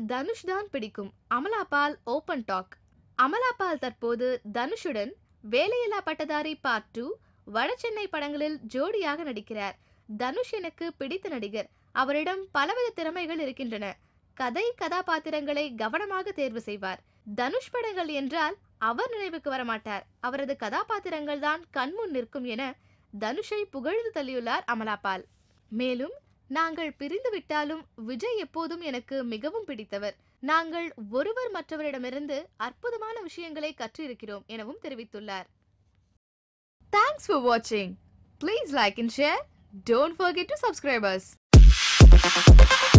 தனுஷ் தான் பிடிக்கும். Amala Paul open talk. Amala Paul தற்போது தனுஷுடன் வேலையில்லா பட்டதாரி பார்ட் 2, வடசென்னை படங்களில் ஜோடியாக நடிக்கிறார். தனுஷ் எனக்கு பிடித்த நடிகர். அவரிடம் பலவித திறமைகள் இருக்கின்றன. கதை கதாபாத்திரங்களை கவனமாக தேர்வு செய்வார். தனுஷ் படங்கள் என்றால் அவர் நினைவுக்கு வரமாட்டார். அவரது கதாபாத்திரங்கள் தான் கண்முன் நிற்கும் என தனுஷை புகழ்ந்து தள்ளியுள்ளார் அமலா பால். மேலும், நாங்கள் பிரிந்து விட்டாலும் விஜய் எப்போதும் எனக்கு மிகவும் பிடித்தவர். நாங்கள் ஒருவர் மற்றவரிடமிருந்து அற்புதமான விஷயங்களை கற்றிருக்கிறோம் எனவும் தெரிவித்துள்ளார். Thanks for watching. Please like and share. Don't forget to subscribe us.